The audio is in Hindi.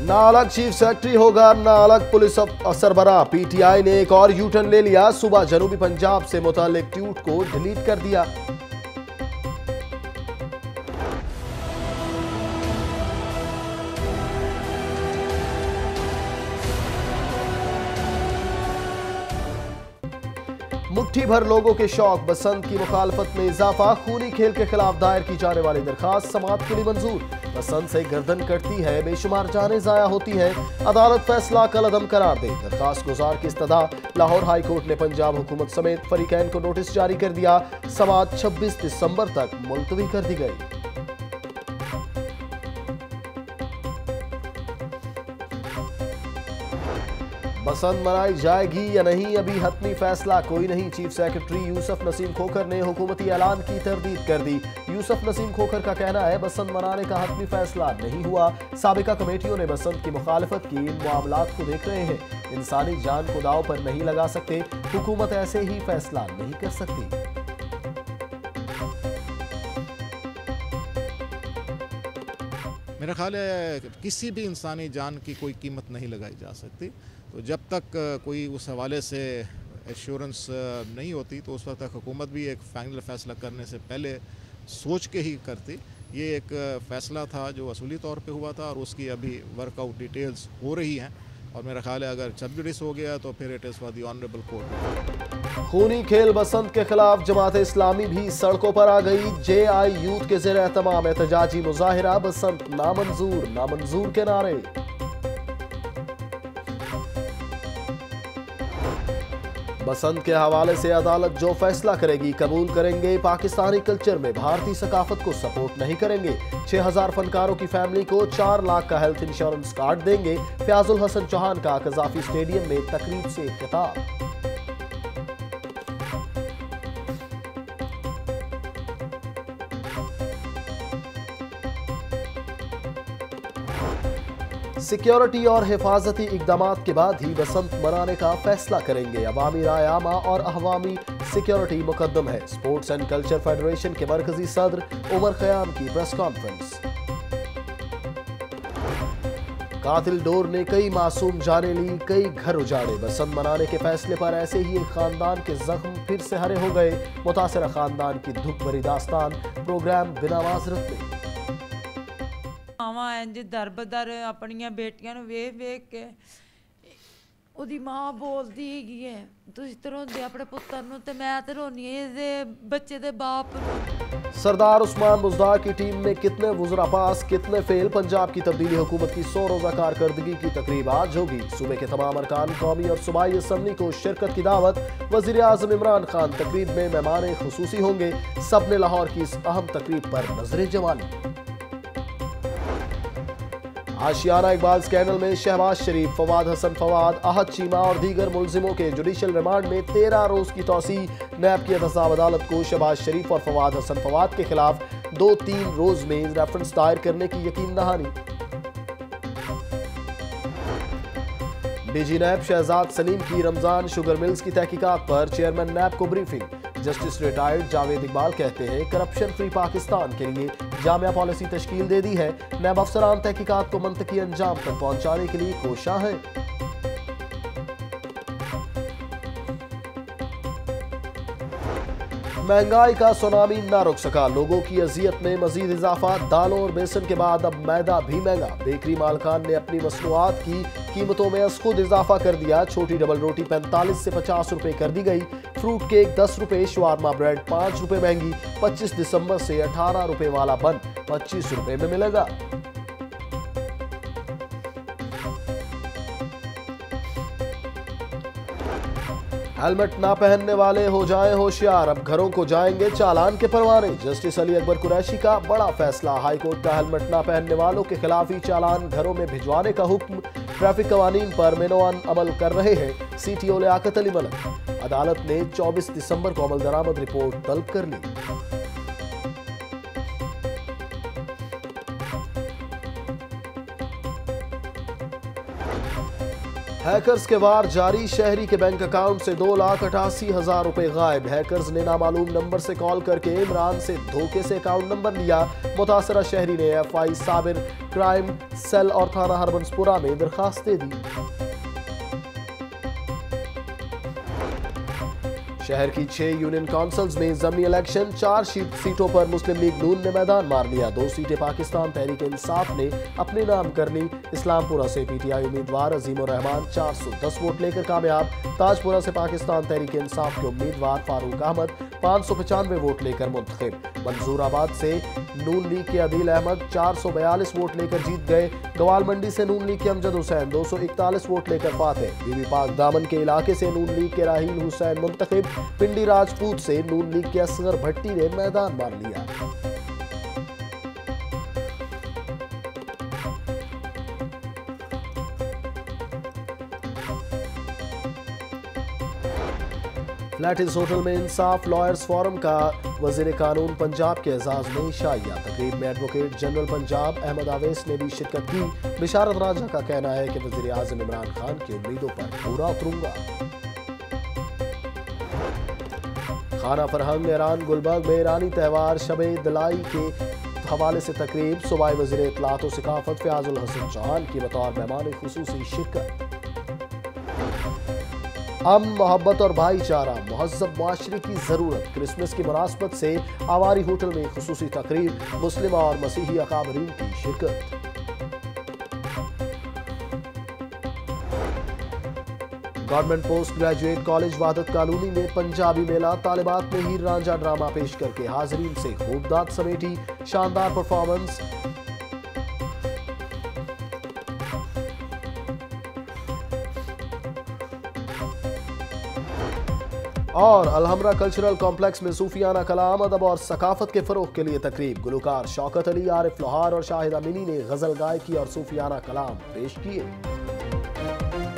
ना अलग चीफ सेक्रेटरी होगा ना अलग पुलिस सरबराह। पीटीआई ने एक और यू टर्न ले लिया। सुबह जनूबी पंजाब से मुतालिक ट्वीट को डिलीट कर दिया। मुट्ठी भर लोगों के शौक, बसंत की मुखालफत में इजाफा। खूनी खेल के खिलाफ दायर की जाने वाली दरखास्त समाअत के लिए मंजूर। बसंत से गर्दन कटती है, बेशुमार जानें जाया होती हैं। अदालत फैसला कलअदम करार दे। दरखास्त गुजार की इस्तदा। लाहौर हाई कोर्ट ने पंजाब हुकूमत समेत फरीकैन को नोटिस जारी कर दिया। समाअत 26 दिसंबर तक मुलतवी कर दी गई। बसंत मनाई जाएगी या नहीं, अभी हतमी फैसला कोई नहीं। चीफ सेक्रेटरी यूसुफ नसीम खोखर ने हुकूमती ऐलान की तरदीद कर दी। यूसुफ नसीम खोखर का कहना है बसंत मनाने का हतमी फैसला नहीं हुआ। साबिका कमेटियों ने बसंत की मुखालफत की। इन मामलात को देख रहे हैं। इंसानी जान को दाव पर नहीं लगा सकते। हुकूमत ऐसे ही फैसला नहीं कर सकती। मेरा ख्याल है किसी भी इंसानी जान की कोई कीमत नहीं लगाई जा सकती। तो जब तक कोई उस हवाले से एश्योरेंस नहीं होती तो उस वक्त तक हुकूमत भी एक फाइनल फ़ैसला करने से पहले सोच के ही करती। ये एक फ़ैसला था जो असूली तौर पे हुआ था और उसकी अभी वर्कआउट डिटेल्स हो रही हैं और मेरा ख्याल है अगर जबजुडिस हो गया तो फिर it is for the honourable court. खूनी खेल बसंत के खिलाफ जमात इस्लामी भी सड़कों पर आ गई। जेआई यूथ के ज़ेर एहतमाम एहतजाजी मुजाहिरा। बसंत नामंजूर, नामंजूर के नारे। बसंत के हवाले से अदालत जो फैसला करेगी कबूल करेंगे। पाकिस्तानी कल्चर में भारतीय सकाफत को सपोर्ट नहीं करेंगे। 6000 फनकारों की फैमिली को 4 लाख का हेल्थ इंश्योरेंस कार्ड देंगे। फयाजुल हसन चौहान का कजाफी स्टेडियम में तकरीब से खिताब। सिक्योरिटी और हिफाजती इकदामात के बाद ही बसंत मनाने का फैसला करेंगे। अवामी राय आमा और अवामी सिक्योरिटी मुकद्दम है। स्पोर्ट्स एंड कल्चर फेडरेशन के मरकजी सदर उमर खयाम की प्रेस कॉन्फ्रेंस। कातिल डोर ने कई मासूम जाने ली, कई घर उजाड़े। बसंत मनाने के फैसले पर ऐसे ही एक खानदान के जख्म फिर से हरे हो गए। मुतासिरा खानदान की दुख भरी दास्तान। प्रोग्राम बिना माजरत में। मावां इंज दर बदर अपनियां बेटियां नूं वेख वेख के ਉਹਦੀ ਮਾਂ ਬੋਲਦੀ ਹੈਗੀ ਹੈ ਤੁਸੀਂ ਤਾਂ ਰੋਂਦੇ ਆਪਣੇ ਪੁੱਤਰ ਨੂੰ ਤੇ मैं तो रोनी है ਇਹਦੇ बच्चे दे बाप ਨੂੰ। सरदार उस्मान बुज़दार की टीम में कितने वुज़रा पास, कितने फेल। पंजाब की तब्दीली हुकूमत की 100 रोज़ा कारकर्दगी की तकरीब आज होगी। सूबे के तमाम अरकान कौमी और सूबाई असम्बली को शिरकत की दावत। वज़ीर आज़म इमरान खान तकरीब में मेहमान खुसूसी होंगे। सब ने लाहौर की इस अहम तकरीब पर नजरें जमा ली। आशियाना इकबाल स्कैंडल में शहबाज शरीफ, फवाद हसन फवाद, अहद चीमा और दीगर मुलजिमों के जुडिशल रिमांड में 13 रोज की तौसी। नैब की एहतसाब अदालत को शहबाज शरीफ और फवाद हसन फवाद के खिलाफ 2-3 रोज में रेफरेंस दायर करने की यकीन दहानी। डीजी नैब शहजाद सलीम की रमजान शुगर मिल्स की तहकीकात पर चेयरमैन नैब को briefing. Justice retired Javed Iqbal कहते हैं करप्शन फ्री पाकिस्तान के लिए जामिया पॉलिसी तश्कील दे दी है। नैब अफसरान तहकीकात को मंतकी अंजाम तक पहुंचाने के लिए कोशा है। महंगाई का सुनामी ना रुक सका। लोगों की अजियत में मजीद इजाफा। दालों और बेसन के बाद अब मैदा भी महंगा। बेकरी मालकान ने अपनी मसनूआत की कीमतों में अज खुद इजाफा कर दिया। छोटी डबल रोटी 45 से 50 रुपए कर दी गई। फ्रूट केक 10 रुपए, शवारमा ब्रेड 5 रुपए महंगी। 25 दिसंबर से 18 रुपए वाला बन 25 रुपए में मिलेगा। हेलमेट ना पहनने वाले हो जाएं होशियार। अब घरों को जाएंगे चालान के परवाने। जस्टिस अली अकबर कुरैशी का बड़ा फैसला। हाईकोर्ट का हेलमेट ना पहनने वालों के खिलाफ ही चालान घरों में भिजवाने का हुक्म। ट्रैफिक कवानीन पर मेनोअन अमल कर रहे हैं सीटीओ लियाकत अली मलिक। अदालत ने 24 दिसंबर को अमल दरामद रिपोर्ट तलब कर ली। हैकर्स के वार जारी। शहरी के बैंक अकाउंट से 2,88,000 रुपए गायब। हैकर्स ने नामालूम नंबर से कॉल करके इमरान से धोखे से अकाउंट नंबर लिया। मुतासरा शहरी ने FI साबिर क्राइम सेल और थाना हरबंसपुरा में दरखास्तें दी। शहर की 6 यूनियन काउंसिल्स में ज़मीनी इलेक्शन, 4 सीटों पर मुस्लिम लीग नून ने मैदान मार लिया। 2 सीटें पाकिस्तान तहरीक इंसाफ ने अपने नाम कर ली। इस्लामपुरा से पीटीआई उम्मीदवार अजीमुर रहमान 410 वोट लेकर कामयाब। ताजपुरा से पाकिस्तान तहरीक इंसाफ के उम्मीदवार फारूक अहमद 595 वोट लेकर मुंतखब। मंजूराबाद से नून लीग के अदील अहमद 442 वोट लेकर जीत गए। गवाल मंडी से नून लीग के अमजद हुसैन 241 वोट लेकर फातेह। बीबी पाक दामन के इलाके से नून लीग के राहील हुसैन मुंतखब। पिंडी राजपूत से नून लीग के असगर भट्टी ने मैदान मार लिया। फ्लैटिस होटल में इंसाफ लॉयर्स फोरम का वजीर कानून पंजाब के एजाज में शाइया। तकरीब में एडवोकेट जनरल पंजाब अहमद आवेस ने भी शिरकत की। बिशारत राजा का कहना है कि वजीर आजम इमरान खान की उम्मीदों पर पूरा उतरूंगा। खाना फरहंग ईरान गुलबर्ग में ईरानी त्यौहार शबे दिलाई के हवाले से तकरीब। सूबाई वजीर इत्तलात व सकाफत फयाजुल हसन चौहान की बतौर मेहमान खुसूसी शिरकत। अमन, मोहब्बत और भाईचारा महज़्ज़ब मुआशरे की ज़रूरत। क्रिसमस की मुनासबत से आवारी होटल में खुसूसी तकरीब। मुस्लिम और मसीही अकाबरीन की शिरकत। Government post graduate college Wahdat colony में पंजाबी मेला। तालिबात ने हीर रांझा ड्रामा पेश करके हाजरीन से खूब दाद समेटी। शानदार परफॉर्मेंस। और अलहमरा कल्चरल कॉम्प्लेक्स में सूफियाना कलाम, अदब और सकाफत के फरोग के लिए तकरीब। गुलकार शौकत अली, आरिफ लोहार और शाहिद अमीनी ने गजल गायकी और सूफियाना कलाम पेश किए।